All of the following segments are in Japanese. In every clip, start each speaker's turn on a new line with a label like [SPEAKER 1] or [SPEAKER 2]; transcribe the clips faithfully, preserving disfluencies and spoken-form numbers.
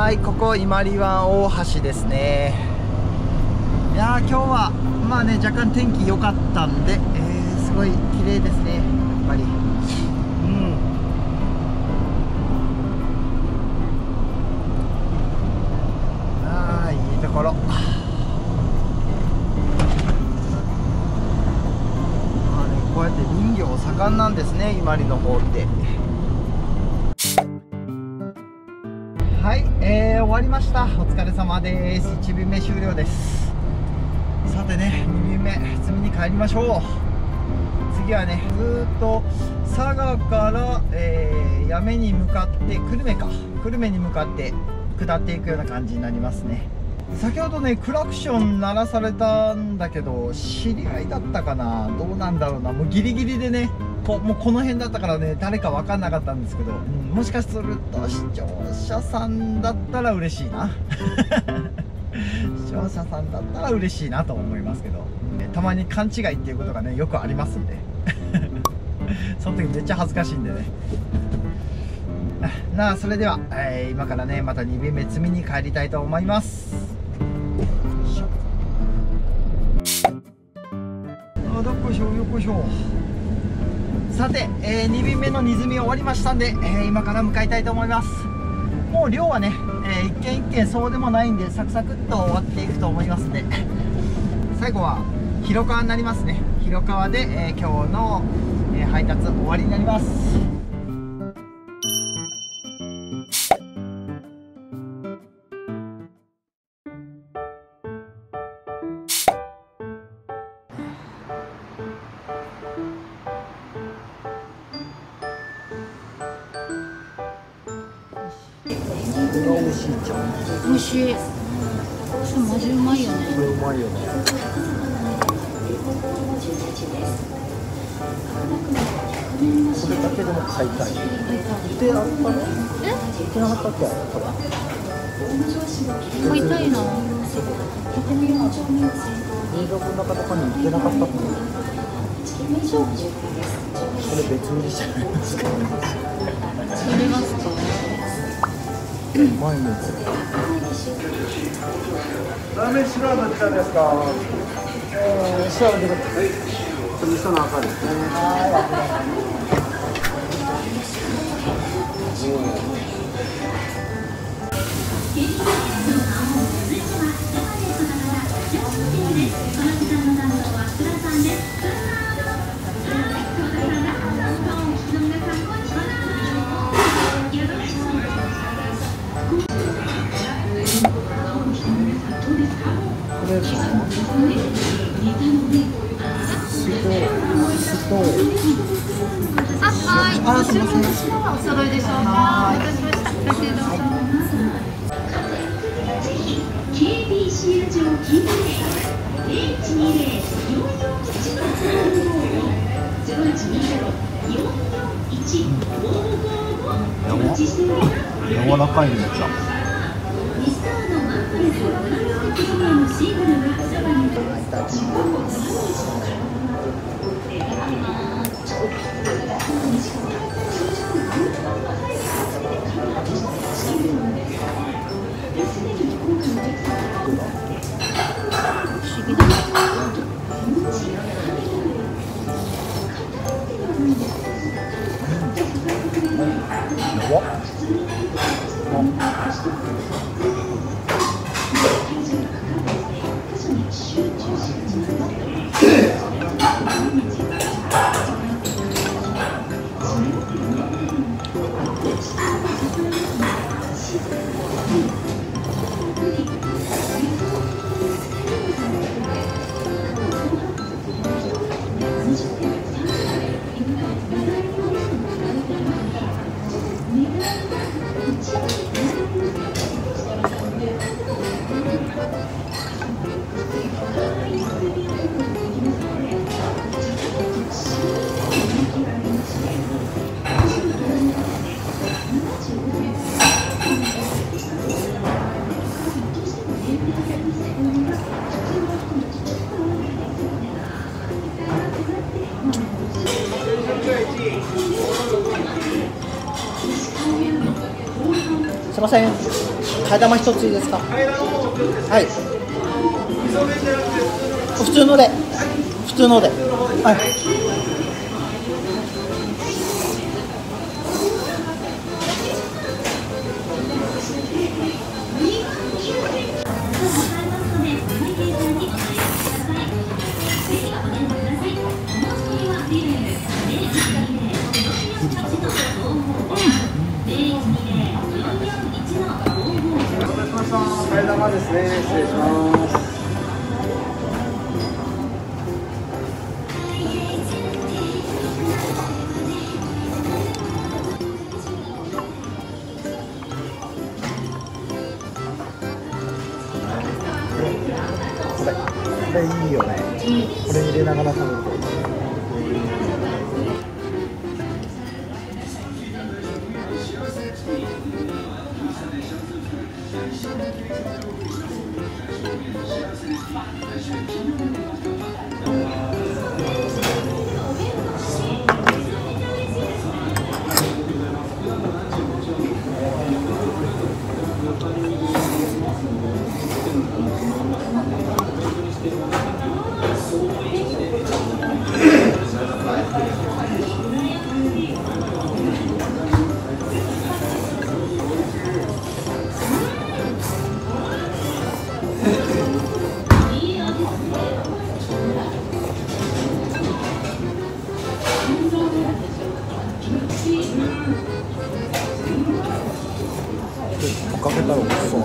[SPEAKER 1] はい、ここ伊万里湾大橋ですね。いやー、今日はまあね、若干天気良かったんで、えー、すごい綺麗ですね、やっぱり。うん。ああ、いいところ。まあね、こうやって林業盛んなんですね、伊万里の方って。はい、えー、終わりました。お疲れ様です。いち便目終了です。さてね、に便目積みに帰りましょう。次はね、ずーっと佐賀から、えー、八女に向かって久留米か久留米に向かって下っていくような感じになりますね。先ほどね、クラクション鳴らされたんだけど、知り合いだったかな、どうなんだろうな、もうギリギリでね、こもうこの辺だったからね、誰か分かんなかったんですけど、うん、もしかすると視聴者さんだったら嬉しいな視聴者さんだったら嬉しいなと思いますけど、たまに勘違いっていうことがね、よくありますんでその時めっちゃ恥ずかしいんでね。なあ、それでは、えー、今からね、またに便目積みに帰りたいと思います。あ、どっこいしょよっこいしょ。さて、えー、に便目の荷積み終わりましたんで、えー、今から向かいたいと思います。もう量はね、えー、一軒一軒そうでもないんで、サクサクっと終わっていくと思いますんで、最後は広川になりますね。広川で、えー、今日の、えー、配達終わりになります。これは美味しいじゃん。
[SPEAKER 2] 美味しい。しかも味うまいよね。
[SPEAKER 1] これうまいよね。これだけでも買いたい。で、あったの？え？売ってなかったっけ？これ。
[SPEAKER 2] 買いたいな。
[SPEAKER 1] 新潟の中とかに売ってなかったっけ？これ別売りじゃないですか。
[SPEAKER 2] それますか？
[SPEAKER 1] うまいね、これ。ラーメン白はどちらですか？えー、白はどちらですか？はい。味噌の赤ですね。はいこれですか？
[SPEAKER 2] あ、はい。あ、すみません。お揃いでしょうか。お待たせしました。こちらでどうぞ。ケービーシー ラジオキープでゼロいちにゼロ よんよんいち ゼロいちにゼロ よんよんいち ごーごーご お待ちしております。
[SPEAKER 1] 柔らかいね、めっちゃ。
[SPEAKER 2] ミスターのマントレスプラスチックのシールの中に
[SPEAKER 1] すいません。 替え玉一ついいですか。はい。普通ので。普通ので。はい。替え玉ですね。失礼します。これ、これいいよね。これ入れながら食べると。かけたら美味しそう。うん。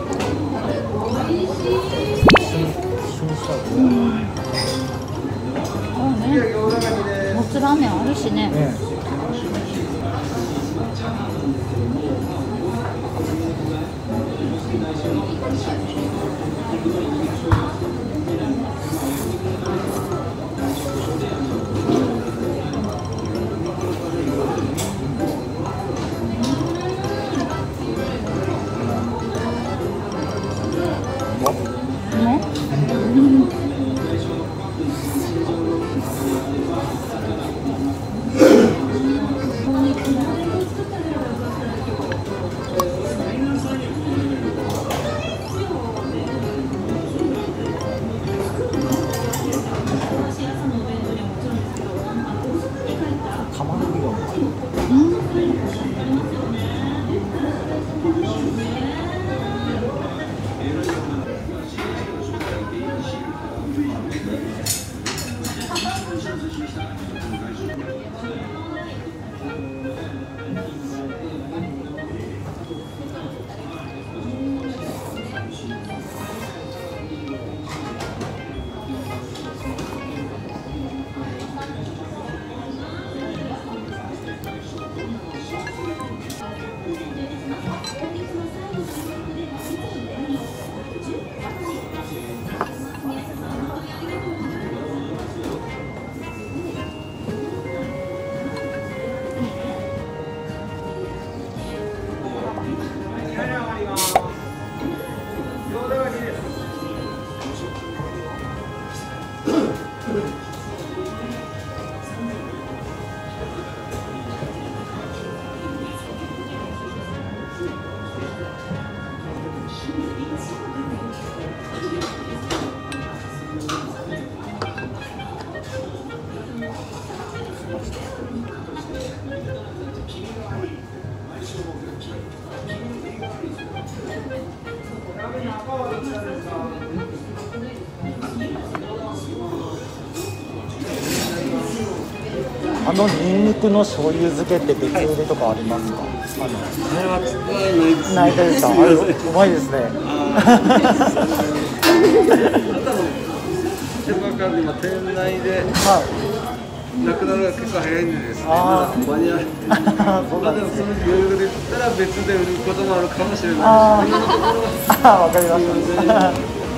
[SPEAKER 3] そうね。もつラーメンあるしね。ね。
[SPEAKER 1] あのニンニクの醤油漬けって別売りとかありますか？はい、あの
[SPEAKER 4] あれは使わないです。
[SPEAKER 1] ないですか？あれうまいですね。
[SPEAKER 4] 今店内でなくなるのが結構早いんでですね。
[SPEAKER 1] あー、
[SPEAKER 4] 間に合う。
[SPEAKER 1] そうなんですね。
[SPEAKER 4] その余裕で言ったら別で売ることもあるかもしれないです。
[SPEAKER 1] あ
[SPEAKER 4] 今のところは
[SPEAKER 1] あ、わかりました。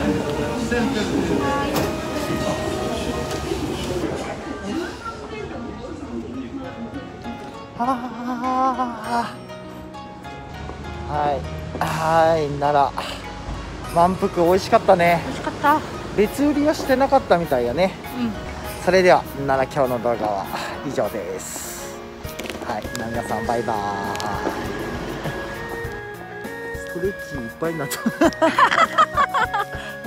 [SPEAKER 1] はいはいなら満腹美味しかったね。
[SPEAKER 3] 美味しかった。
[SPEAKER 1] 別売りはしてなかったみたいやね。
[SPEAKER 3] うん。
[SPEAKER 1] それではなら今日の動画は以上です。はい、皆さんバイバーイ。 トレッチいっぱいになった